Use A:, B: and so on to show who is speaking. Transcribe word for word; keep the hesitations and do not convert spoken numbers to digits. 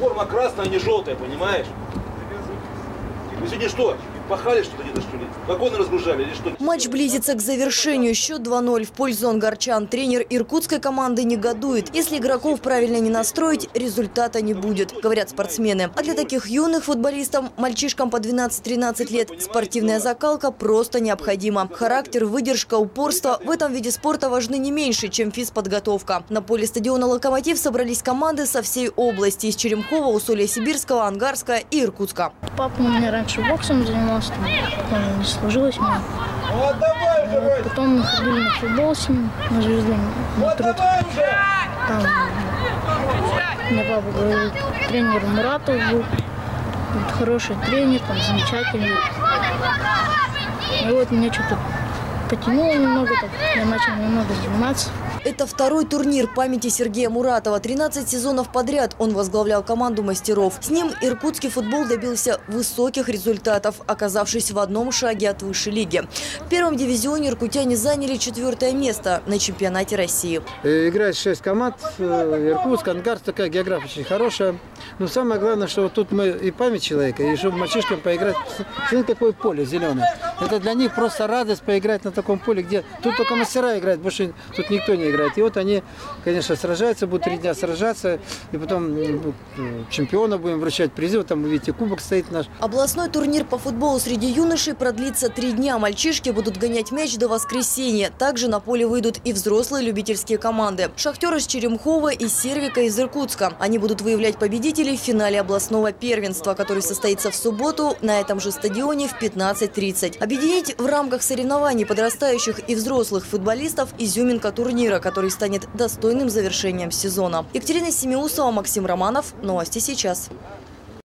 A: форма красная, а не желтая, понимаешь? Вы сегодня что? Пахали что-то где-то, что ли? Вагоны разгружали или что?
B: Матч близится к завершению. Счет два ноль в пользу ангарчан. Тренер иркутской команды негодует. Если игроков правильно не настроить, результата не будет, говорят спортсмены. А для таких юных футболистов, мальчишкам по двенадцать-тринадцать лет, спортивная закалка просто необходима. Характер, выдержка, упорство в этом виде спорта важны не меньше, чем физподготовка. На поле стадиона «Локомотив» собрались команды со всей области. Из Черемхова, Усолья-Сибирского, Ангарска и Иркутска.
C: Папа у меня раньше боксом занимался. Потом не сложилось мне. Вот, потом мы ходили на футбол с ним, на звезду, на труд. Там мне папа говорит, тренер Муратов был. Вот, хороший тренер, там, замечательный. И вот меня что-то потянуло немного, так, я начал немного заниматься.
B: Это второй турнир памяти Сергея Муратова. тринадцать сезонов подряд он возглавлял команду мастеров. С ним иркутский футбол добился высоких результатов, оказавшись в одном шаге от высшей лиги. В первом дивизионе иркутяне заняли четвертое место на чемпионате России.
D: Играет шесть команд. Иркутск, Ангарск, такая география очень хорошая. Но самое главное, что вот тут мы и память человека, и чтобы мальчишкам поиграть. Смотрите, какое поле зеленое. Это для них просто радость поиграть на таком поле, где тут только мастера играют, больше тут никто не играет. И вот они, конечно, сражаются, будут три дня сражаться, и потом чемпиона будем вручать призы. Вот там, вы видите, кубок стоит наш.
B: Областной турнир по футболу среди юношей продлится три дня. Мальчишки будут гонять мяч до воскресенья. Также на поле выйдут и взрослые любительские команды. Шахтер из Черемхова и Сервика из Иркутска. Они будут выявлять победителей в финале областного первенства, который состоится в субботу на этом же стадионе в пятнадцать тридцать. Объединить в рамках соревнований подрастающих и взрослых футболистов – изюминка турнира, который станет достойным завершением сезона. Екатерина Семиусова, Максим Романов. Новости сейчас.